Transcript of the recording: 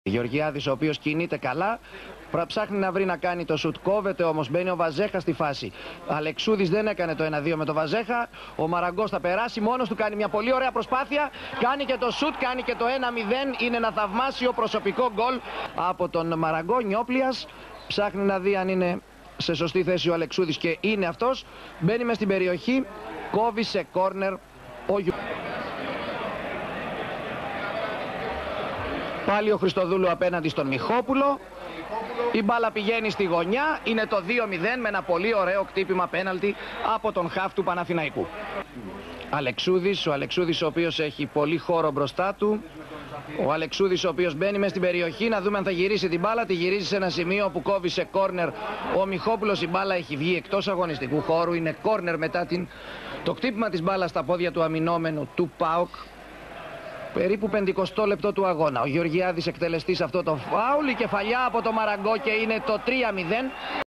Γεωργιάδης, ο οποίος κινείται καλά, ψάχνει να βρει να κάνει το σουτ. Κόβεται όμως, μπαίνει ο Βαζέχα στη φάση. Αλεξούδης δεν έκανε το 1-2 με το Βαζέχα. Ο Μαραγκός θα περάσει μόνος του, κάνει μια πολύ ωραία προσπάθεια. Κάνει και το σουτ, κάνει και το 1-0. Είναι ένα θαυμάσιο προσωπικό γκολ από τον Μαραγκό. Νιόπλιας ψάχνει να δει αν είναι σε σωστή θέση ο Αλεξούδης και είναι αυτός. Μπαίνει μες στην περιοχή, κόβει σε κόρνερ ο Πάλι ο Χριστοδούλου απέναντι στον Μιχόπουλο. Η μπάλα πηγαίνει στη γωνιά. Είναι το 2-0 με ένα πολύ ωραίο κτύπημα πέναλτι από τον χαφ του Παναθηναϊκού. Αλεξούδης, ο Αλεξούδης ο οποίος έχει πολύ χώρο μπροστά του. Ο Αλεξούδης ο οποίος μπαίνει μες στην περιοχή, να δούμε αν θα γυρίσει την μπάλα. Τη γυρίζει σε ένα σημείο που κόβει σε κόρνερ ο Μιχόπουλος. Η μπάλα έχει βγει εκτός αγωνιστικού χώρου. Είναι κόρνερ μετά το κτύπημα της μπάλας στα πόδια του αμυνόμενου του ΠΑΟΚ. Περίπου 50 λεπτό του αγώνα. Ο Γεωργιάδης εκτελεστής αυτό το φάουλ. Η κεφαλιά από το Μαραγκό και είναι το 3-0.